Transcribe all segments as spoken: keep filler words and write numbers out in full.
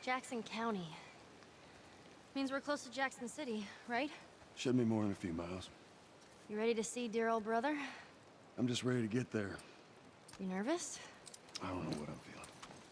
Jackson County. Means we're close to Jackson City, right? Should be more than a few miles. You ready to see dear old brother? I'm just ready to get there. You nervous? I don't know what I'm feeling.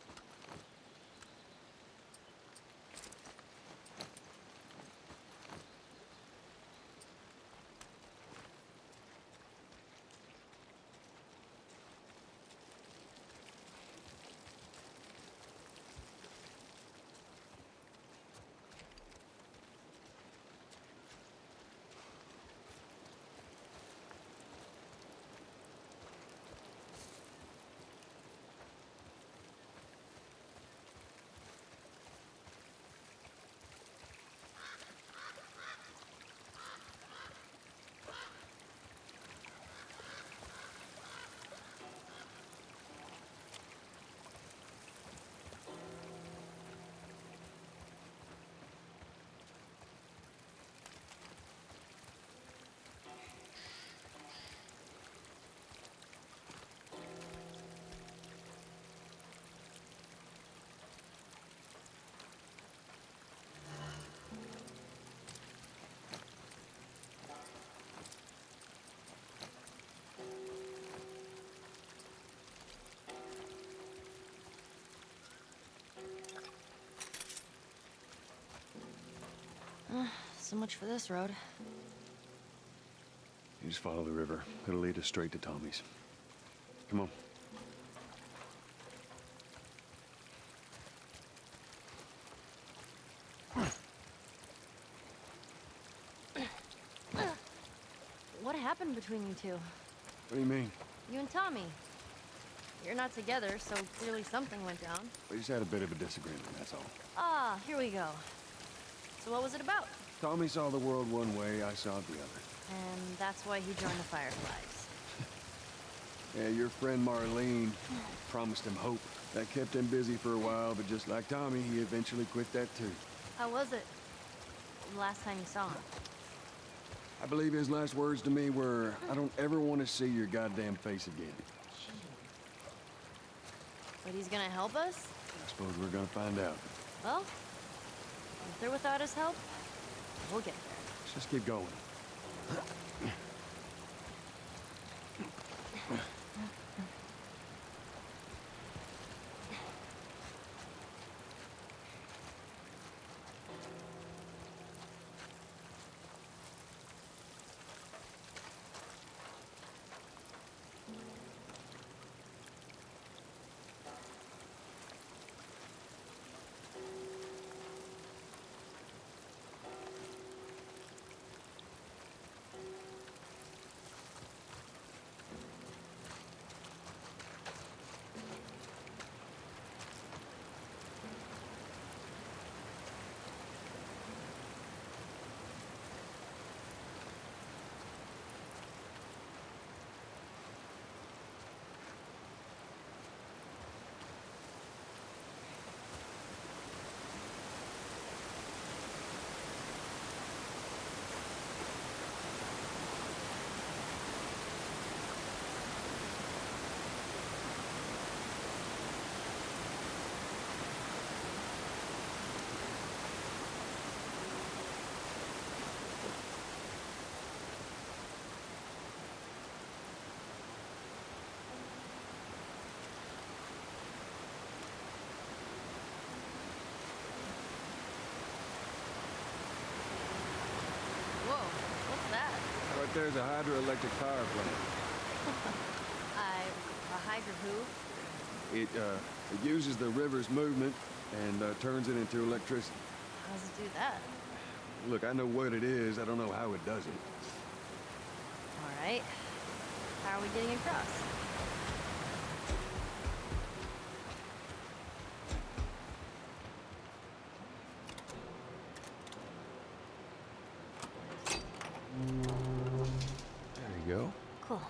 Uh, so much for this road. You just follow the river. It'll lead us straight to Tommy's. Come on. What happened between you two? What do you mean? You and Tommy. You're not together, so clearly something went down. We just had a bit of a disagreement, that's all. Ah, here we go. So what was it about? Tommy saw the world one way, I saw it the other. And that's why he joined the Fireflies. Yeah, your friend Marlene promised him hope. That kept him busy for a while, but just like Tommy, he eventually quit that too. How was it? The last time you saw him? I believe his last words to me were, I don't ever want to see your goddamn face again. But he's gonna help us? I suppose we're gonna find out. Well, if they're without his help, we'll get there. Let's just keep going. Right there's a hydroelectric power plant. I... a hydro who? It, uh, it uses the river's movement and uh, turns it into electricity. How does it do that? Look, I know what it is. I don't know how it does it. All right. How are we getting across? There you go. Cool.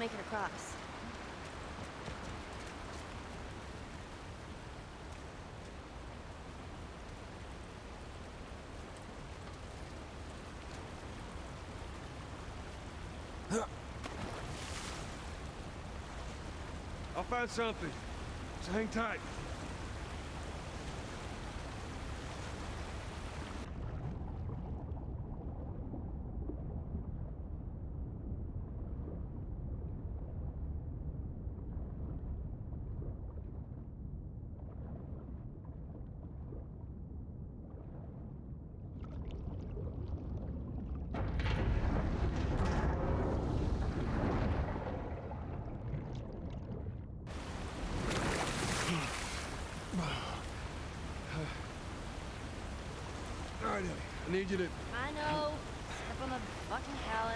make it across. I'll find something. So hang tight. All right, Ellie, I need you to... I know. Step on the fucking pallet.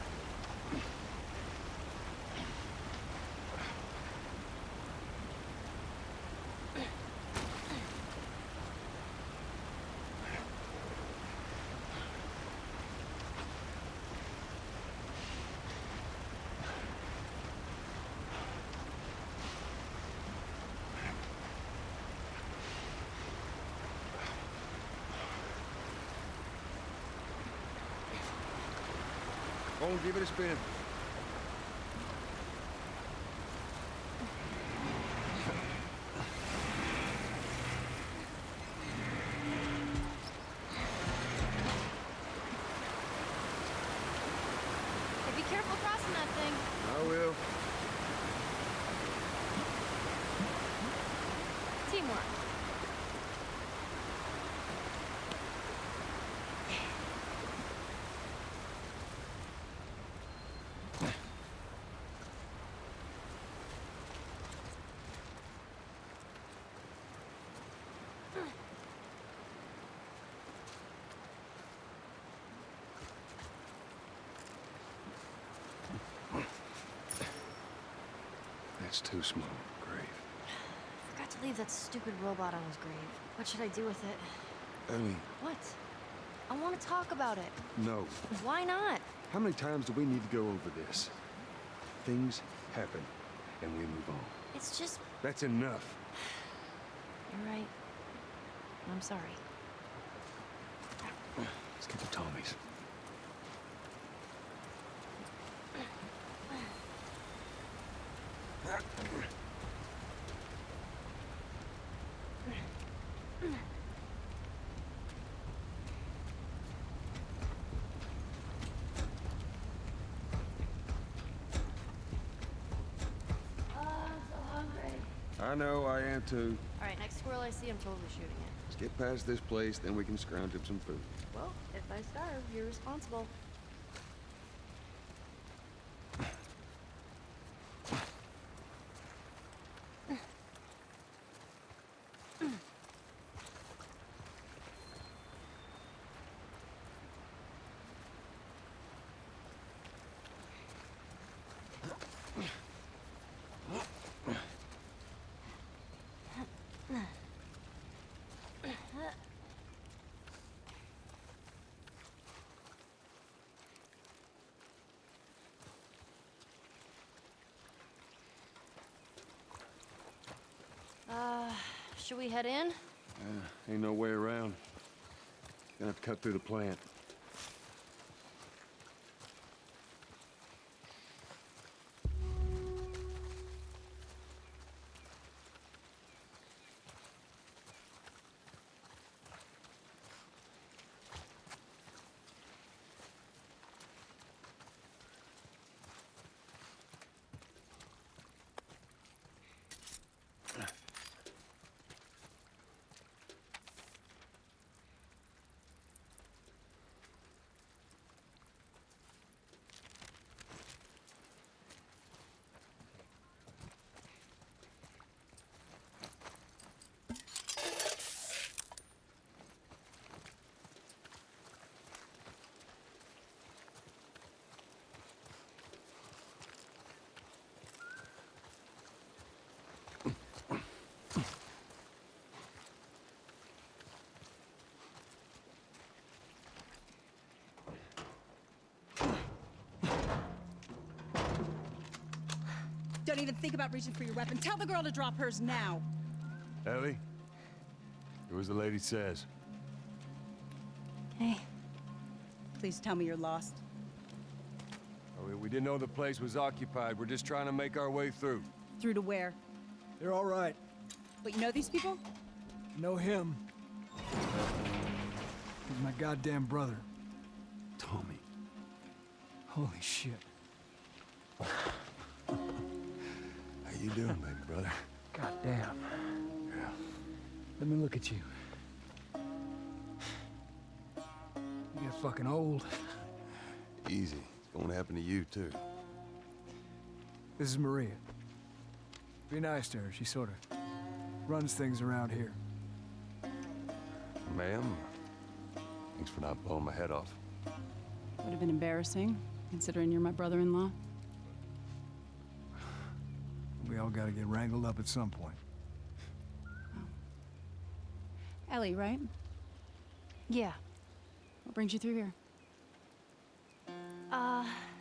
Go on, give it a spin. Hey, be careful crossing that thing. I will. Teamwork. That's too small, grave. Forgot to leave that stupid robot on his grave. What should I do with it? Ellie, What? I want to talk about it. no. Why not? How many times do we need to go over this? Things happen, and we move on. It's just... That's enough. You're right. I'm sorry. Let's get to Tommy's. I know, I am too. All right, next squirrel I see, I'm totally shooting it. Let's get past this place, then we can scrounge up some food. Well, if I starve, you're responsible. Uh, should we head in? Uh, ain't no way around. Gonna have to cut through the plant. Don't even think about reaching for your weapon. Tell the girl to drop hers now. Ellie, do as the lady says. Hey. Please tell me you're lost. Oh, we- we didn't know the place was occupied. We're just trying to make our way through. Through to where? They're all right. But you know these people? Know him. He's my goddamn brother. Tommy. Holy shit. How you doing, baby brother? Goddamn. Yeah. Let me look at you. You get fucking old. Easy. It's going to happen to you, too. This is Maria. Be nice to her. She sort of runs things around here. Ma'am, thanks for not blowing my head off. Would have been embarrassing, considering you're my brother-in-law. We all gotta get wrangled up at some point. Ellie, right? Yeah. What brings you through here? Uh...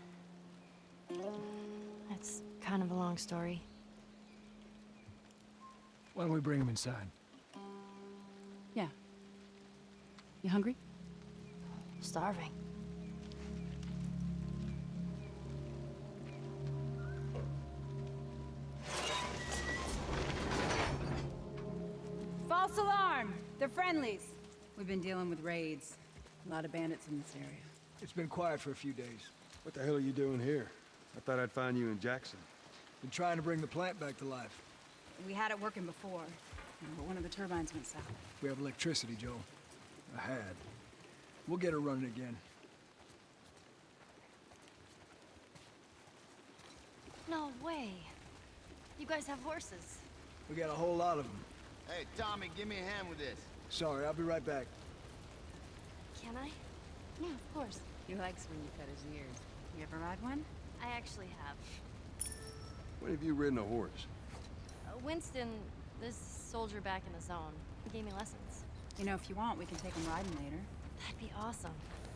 That's kind of a long story. Why don't we bring him inside? Yeah. You hungry? Starving. False alarm! They're friendlies. We've been dealing with raids. A lot of bandits in this area. It's been quiet for a few days. What the hell are you doing here? I thought I'd find you in Jackson. Been trying to bring the plant back to life. We had it working before, but one of the turbines went south. We have electricity, Joe. I had. We'll get her running again. No way. You guys have horses. We got a whole lot of them. Hey, Tommy, give me a hand with this. Sorry, I'll be right back. Can I? Yeah, of course. He likes when you cut his ears. You ever ride one? I actually have. When have you ridden a horse? Uh, Winston, this soldier back in the zone, he gave me lessons. You know, if you want, we can take him riding later. That'd be awesome.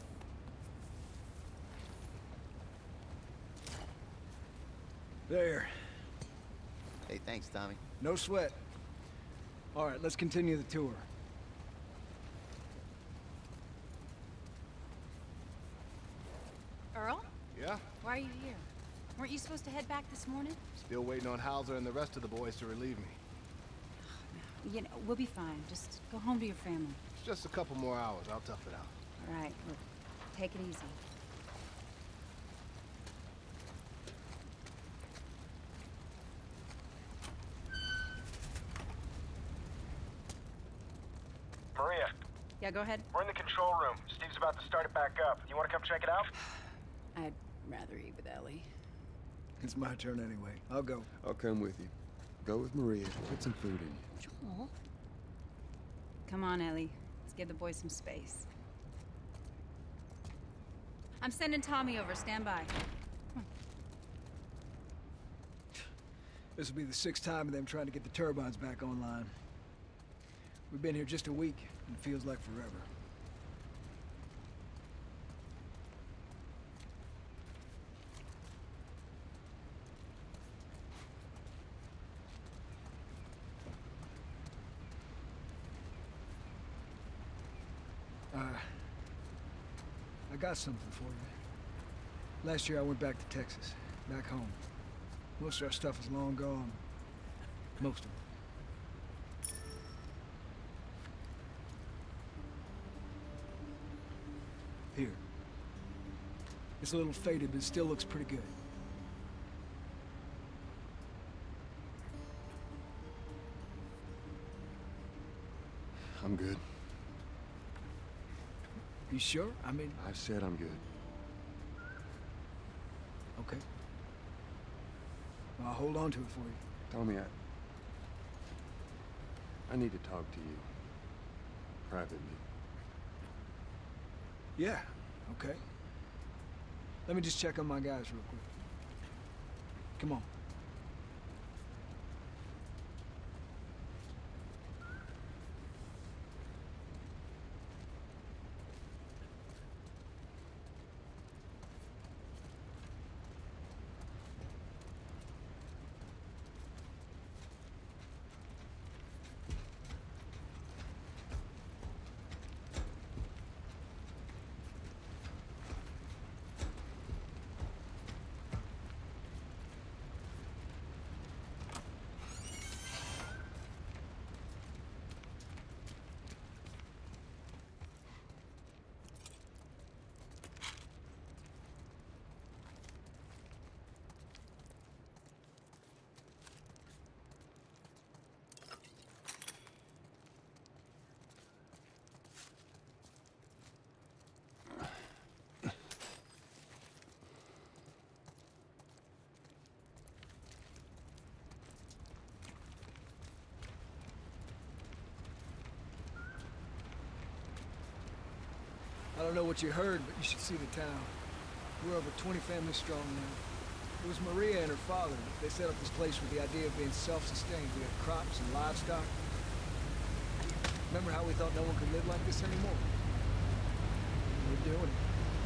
There. Hey, thanks, Tommy. No sweat. All right, let's continue the tour. Earl? Yeah? Why are you here? Weren't you supposed to head back this morning? Still waiting on Hauser and the rest of the boys to relieve me. You know, we'll be fine. Just go home to your family. It's just a couple more hours. I'll tough it out. All right, look, take it easy. Maria, Yeah, go ahead. we're in the control room. Steve's about to start it back up. You want to come check it out? I'd rather eat with Ellie. It's my turn anyway. I'll go. I'll come with you. Go with Maria. Put some food in you. Joel? Come on, Ellie. Let's give the boys some space. I'm sending Tommy over. Stand by. This will be the sixth time of them trying to get the turbines back online. We've been here just a week, and it feels like forever. Uh, I got something for you. Last year I went back to Texas, back home. Most of our stuff is long gone. Most of it. Here. It's a little faded, but it still looks pretty good. I'm good. You sure? I mean, I said I'm good. okay. I'll hold on to it for you. Tommy, I... I need to talk to you. Privately. Yeah, okay. Let me just check on my guys real quick. Come on. don't know what you heard, but you should see the town. We're over twenty families strong now. It was Maria and her father. They set up this place with the idea of being self-sustained. We had crops and livestock. Remember how we thought no one could live like this anymore? We're doing it.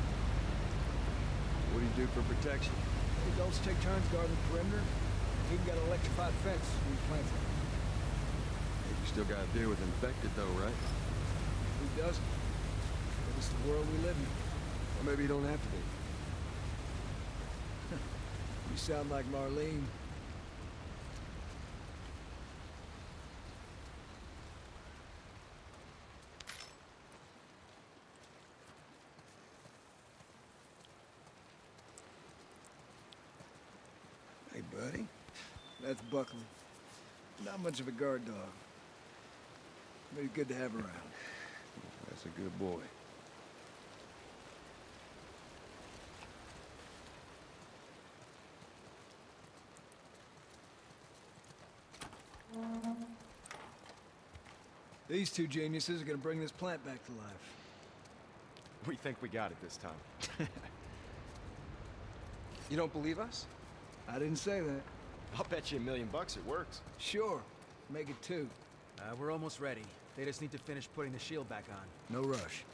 What do you do for protection? The adults take turns guarding the perimeter. We even got an electrified fence we planted. You still gotta deal with infected though, right? Who doesn't? But it's the world we live in. Or maybe you don't have to be. You sound like Marlene. Hey, buddy. That's Buckley. Not much of a guard dog. But he's good to have around. That's a good boy. These two geniuses are gonna bring this plant back to life. We think we got it this time. You don't believe us? I didn't say that. I'll bet you a million bucks it works. Sure. Make it two. Uh, we're almost ready. They just need to finish putting the shield back on. No rush.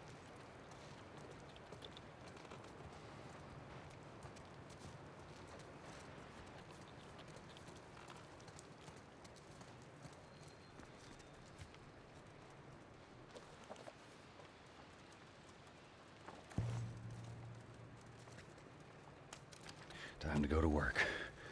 Time to go to work.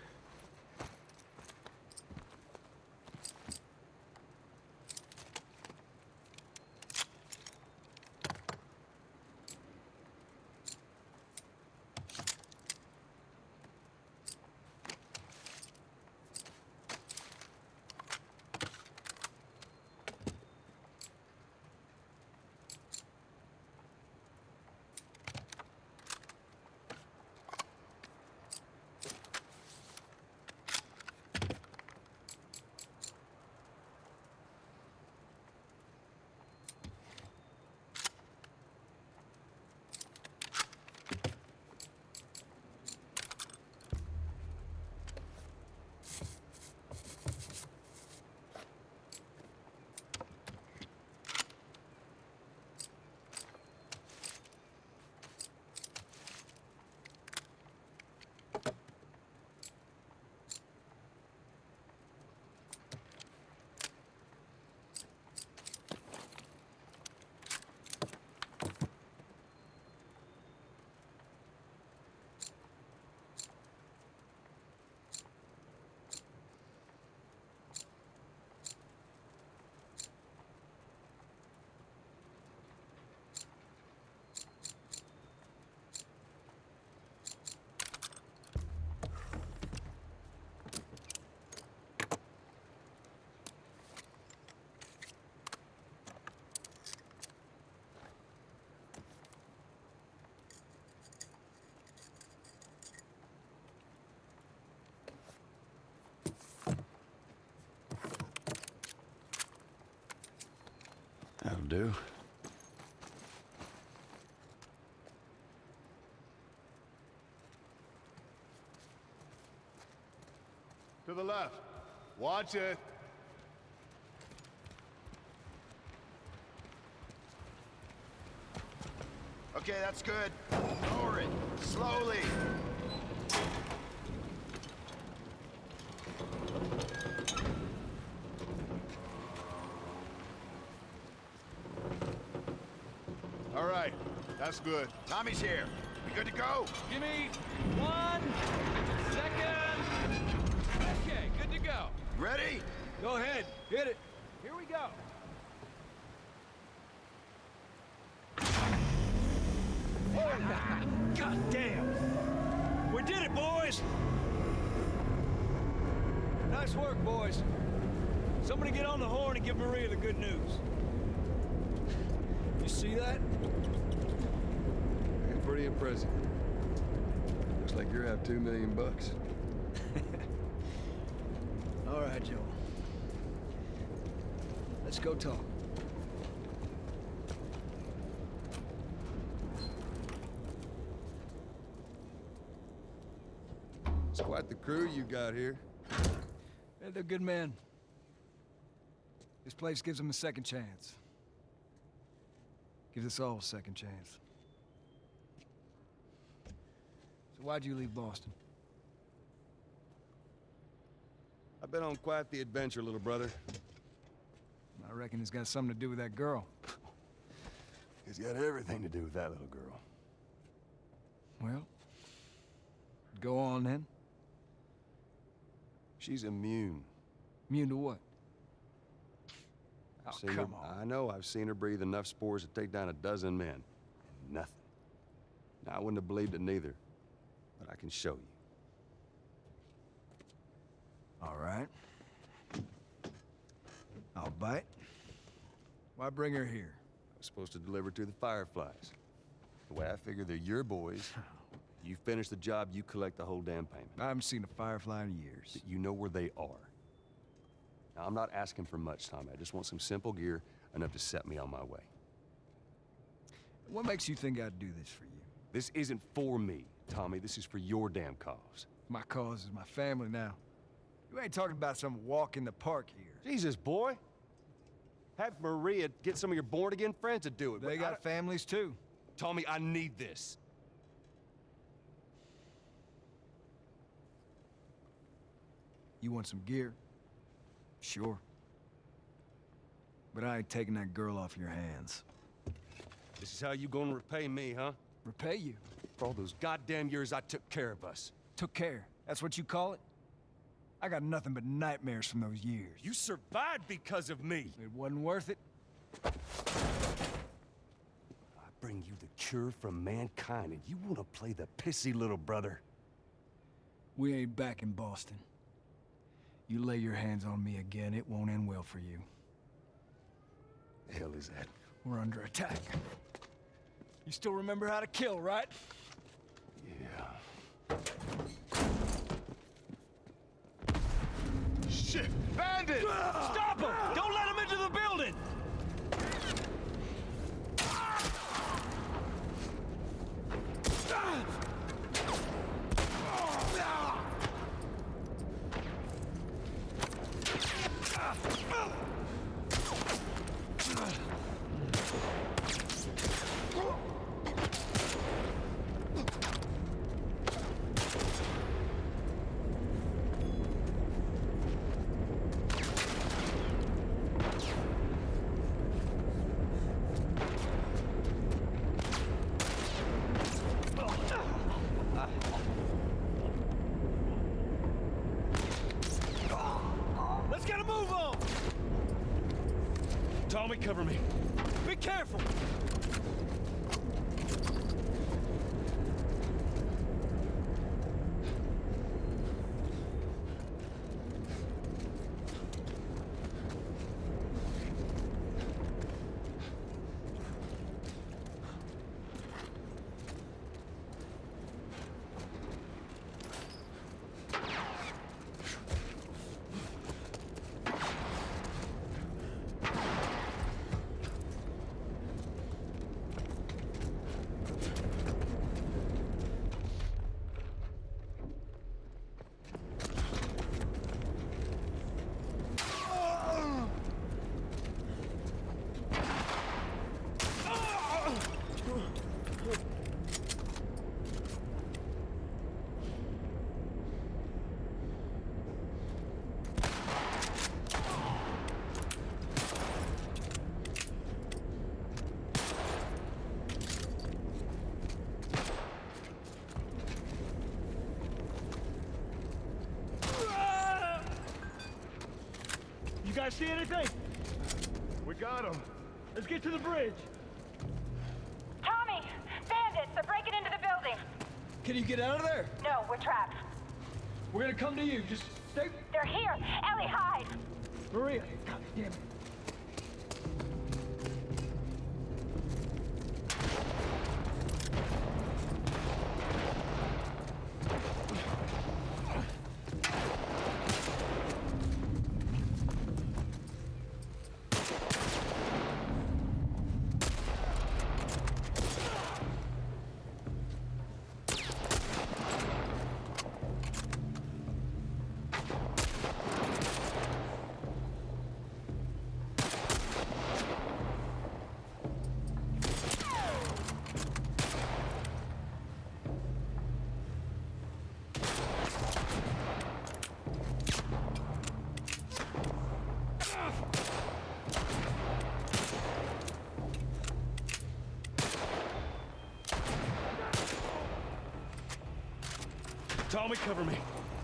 That'll do. To the left. Watch it. Okay, that's good. Lower it. Slowly. All right. That's good. Tommy's here. We good to go? Give me one second. Okay, good to go. Ready? Go ahead. Hit it. Here we go. God damn! We did it, boys! Nice work, boys. Somebody get on the horn and give Maria the good news. You see that? It's pretty impressive. Looks like you're out two million bucks. All right, Joel. Let's go talk. It's quite the crew you got here. Yeah, they're good men. This place gives them a second chance. Gives us all a second chance. So why'd you leave Boston? I've been on quite the adventure, little brother. I reckon it's got something to do with that girl. It's got everything to do with that little girl. Well, go on then. She's immune. Immune to what? I've Oh, seen come her, on. I know, I've seen her breathe enough spores to take down a dozen men. And nothing. Now, I wouldn't have believed it neither, but I can show you. All right. I'll bite. Why bring her here? I was supposed to deliver to the Fireflies. The way I figure they're your boys. You finish the job, you collect the whole damn payment. I haven't seen a Firefly in years. You know where they are. Now, I'm not asking for much, Tommy. I just want some simple gear, enough to set me on my way. What makes you think I'd do this for you? This isn't for me, Tommy. This is for your damn cause. My cause is my family now. You ain't talking about some walk in the park here. Jesus, boy. Have Maria get some of your born-again friends to do it. They but got I... families too. Tommy, I need this. You want some gear? Sure. But I ain't taking that girl off your hands. This is how you gonna repay me, huh? Repay you? For all those goddamn years I took care of us. Took care. That's what you call it? I got nothing but nightmares from those years. You survived because of me. It wasn't worth it. I bring you the cure from mankind, and you wanna play the pissy little brother. We ain't back in Boston. You lay your hands on me again, it won't end well for you. The hell is that? We're under attack. You still remember how to kill, right? Yeah. Shit! Bandit! Stop him! Don't let him into the building! Let's get a move on! Tommy, cover me. Be careful! You guys see anything? We got him. Let's get to the bridge. Tommy! Bandits! They're breaking into the building! Can you get out of there? No, we're trapped. We're gonna come to you. Just stay... They're here! Ellie, hide! Maria! God damn it. Tommy, cover me.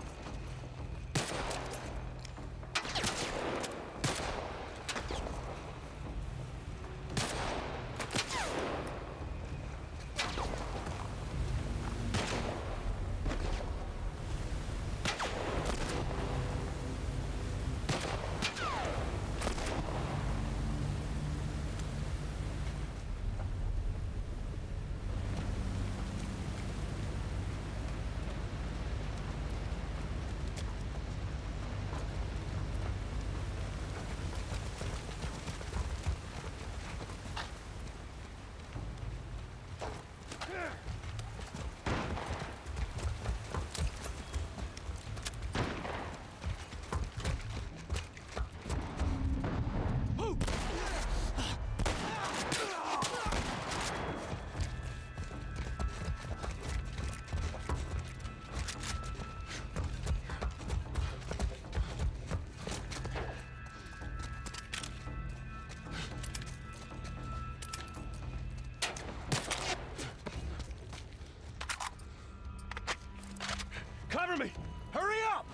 Cover me! Hurry up!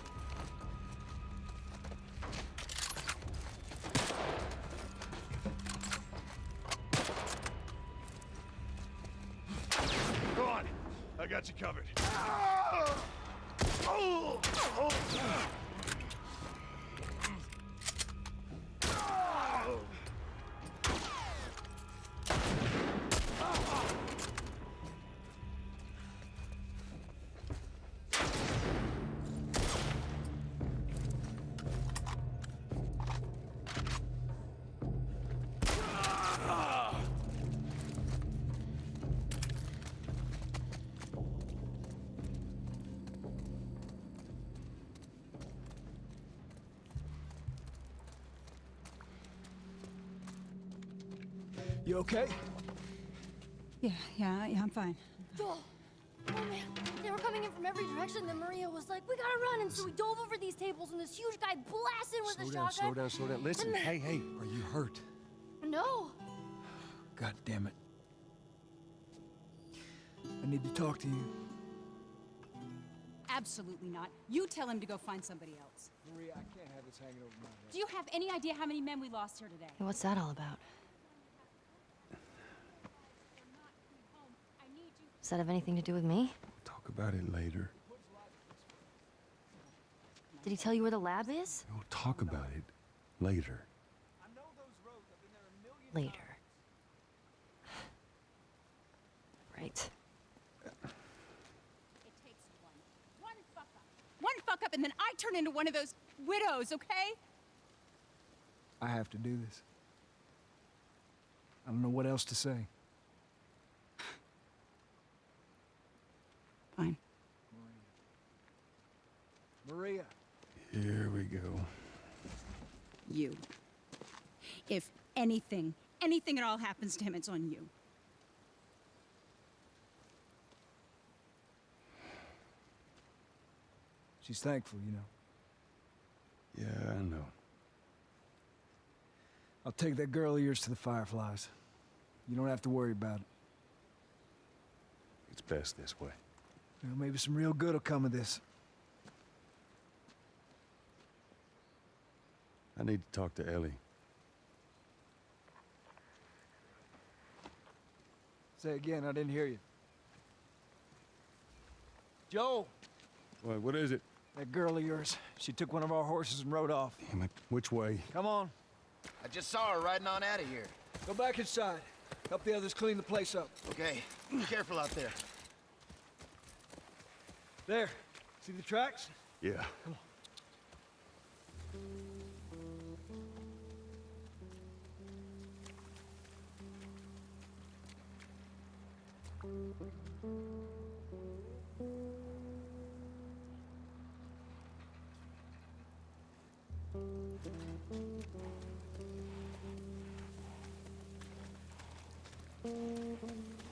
Go on. I got you covered. Oh! Oh! You okay? Yeah, yeah, yeah, I'm fine. Oh, oh man, they were coming in from every direction. Then Maria was like, "We gotta run!" And so we dove over these tables, and this huge guy blasted with Slow a down, shotgun. slow down, slow down. Listen, then... hey, hey, are you hurt? No. God damn it. I need to talk to you. Absolutely not. You tell him to go find somebody else. Maria, I can't have this hanging over my head. Do you have any idea how many men we lost here today? What's that all about? Does that have anything to do with me? Talk about it later. Did he tell you where the lab is? We'll talk about it later. Later. Right. It takes one. One fuck up. One fuck up and then I turn into one of those widows, okay? I have to do this. I don't know what else to say. Fine. Maria. Here we go. You. If anything, anything at all happens to him, it's on you. She's thankful, you know. Yeah, I know. I'll take that girl of yours to the Fireflies. You don't have to worry about it. It's best this way. Well, maybe some real good will come of this. I need to talk to Ellie. Say again, I didn't hear you. Joe! What, what is it? That girl of yours. She took one of our horses and rode off. Damn it. Which way? Come on. I just saw her riding on out of here. Go back inside. Help the others clean the place up. Okay, be careful out there. There. See the tracks? Yeah. Come on. Thank you.